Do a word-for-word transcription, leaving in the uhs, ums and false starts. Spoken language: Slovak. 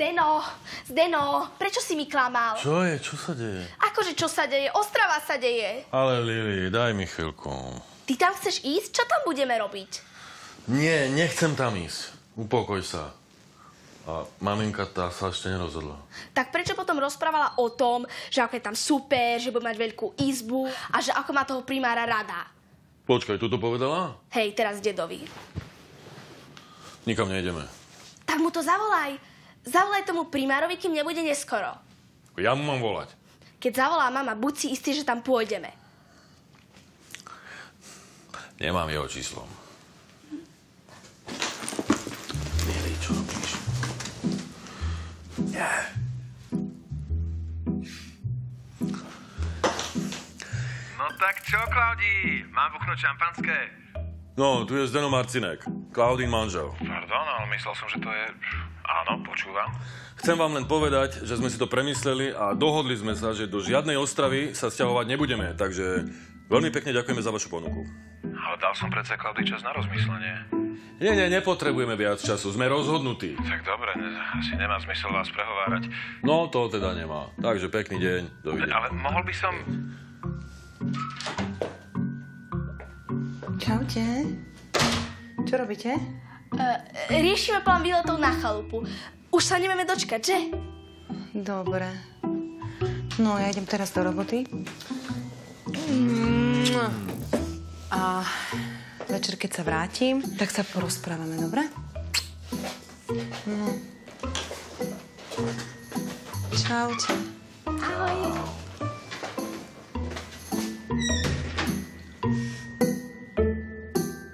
Zdeno, Zdeno, prečo si mi klamal? Čo je? Čo sa deje? Akože čo sa deje? Ostrava sa deje. Ale Lili, daj mi chvíľku. Ty tam chceš ísť? Čo tam budeme robiť? Nie, nechcem tam ísť. Upokoj sa. A maminka tá sa ešte nerozhodla. Tak prečo potom rozprávala o tom, že ako je tam super, že bude mať veľkú izbu a že ako má toho primára rada? Počkaj, tu to povedala? Hej, teraz dedovi. Nikam nejdeme. Tak mu to zavolaj. Zavolaj tomu primárovi, kým nebude neskoro. Ja mu mám volať. Keď zavolá mama, buď si istý, že tam pôjdeme. Nemám jeho číslo. Lili, čo robíš? Yeah. No tak čo, Klaudí? Mám buchnúť šampanské? No, tu je Zdeno Marcinek, Klaudín manžel. Pardon, ale myslel som, že to je... Áno, počúvam. Chcem vám len povedať, že sme si to premysleli a dohodli sme sa, že do žiadnej Ostravy sa sťahovať nebudeme, takže veľmi pekne ďakujeme za vašu ponuku. Ale dal som predsa Klaudii čas na rozmyslenie. Nie, nie, nepotrebujeme viac času, sme rozhodnutí. Tak dobre, ne, asi nemá zmysel vás prehovárať. No, to teda nemá. Takže pekný deň, dovidenia. Ale mohol by som... Čaute. Čo robíte? Uh, riešime plán výletov na chalupu. Už sa nevieme dočkať, že? Dobre. No, ja idem teraz do roboty. A večer, keď sa vrátim, tak sa porozprávame, dobre? No. Čaute. Ahoj.